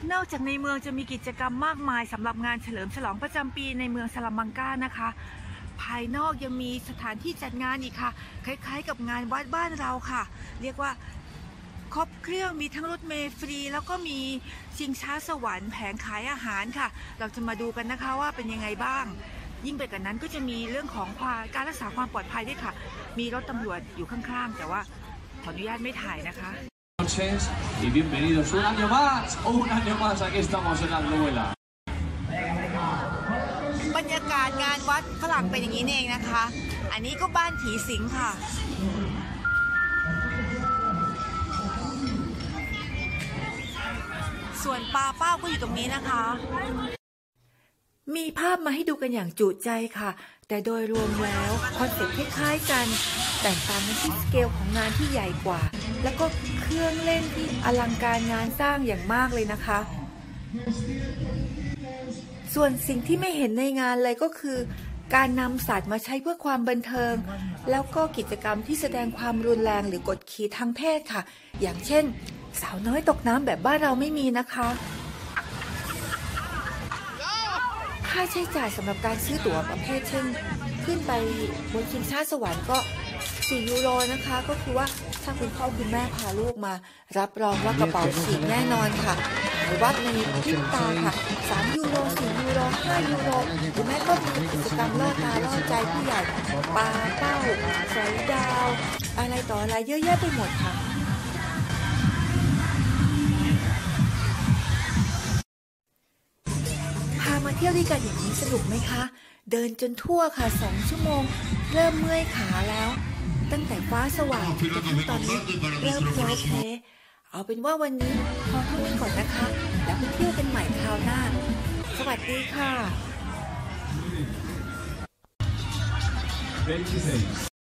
นอกจากในเมืองจะมีกิจกรรมมากมายสำหรับงานเฉลิมฉลองประจำปีในเมืองซาลามังกานะคะภายนอกยังมีสถานที่จัดงานอีกค่ะคล้ายๆกับงานวัดบ้านเราค่ะเรียกว่าครบเครื่องมีทั้งรถเมล์ฟรีแล้วก็มีชิงช้าสวรรค์แผงขายอาหารค่ะเราจะมาดูกันนะคะว่าเป็นยังไงบ้างยิ่งไปกว่านั้นก็จะมีเรื่องของการรักษาความปลอดภัยด้วยค่ะมีรถตำรวจอยู่ข้างๆแต่ว่าขออนุญาตไม่ถ่ายนะคะ Y bienvenidos un año más o un año más aquí estamos en Alduela บรรยากาศงานวัดฝรั่งเป็นอย่างนี้เองนะคะอันนี้ก็บ้านผีสิงค่ะส่วนปลาเป้าก็อยู่ตรงนี้นะคะมีภาพมาให้ดูกันอย่างจุใจค่ะแต่โดยรวมแล้วคอนเซ็ปต์คล้ายๆกันแต่ต่างกันที่สเกลของงานที่ใหญ่กว่าแล้วก็เครื่องเล่นที่อลังการงานสร้างอย่างมากเลยนะคะส่วนสิ่งที่ไม่เห็นในงานเลยก็คือการนำสัตว์มาใช้เพื่อความบันเทิงแล้วก็กิจกรรมที่แสดงความรุนแรงหรือกดขี่ทางเพศค่ะอย่างเช่นสาวน้อยตกน้ำแบบบ้านเราไม่มีนะคะค่าใช้จ่ายสำหรับการซื้อตั๋วประเภทเช่นขึ้นไปบนชิงช้าสวรรค์ก็4 ยูโรนะคะก็คือว่าถ้าคุณพ่อคุณแม่พาลูกมารับรองว่ากระเป๋าฉีกแน่นอนค่ะหรือว่าในพริบตาค่ะ3 ยูโร4 ยูโร5 ยูโรหรือแม้ก็มีกิจกรรมล่อตาล่อใจผู้ใหญ่ปลาเป้าสอยดาวอะไรต่ออะไรเยอะแยะไปหมดค่ะมาเที่ยวด้วยกันอย่างนี้สนุกไหมคะเดินจนทั่วค่ะ2 ชั่วโมงเริ่มเมื่อยขาแล้วตั้งแต่ฟ้าสว่างจนถึงตอนนี้เริ่มโผล่เพเอาเป็นว่าวันนี้พอเท่านี้ก่อนนะคะแล้วไปเที่ยวกันใหม่คราวหน้าสวัสดีค่ะ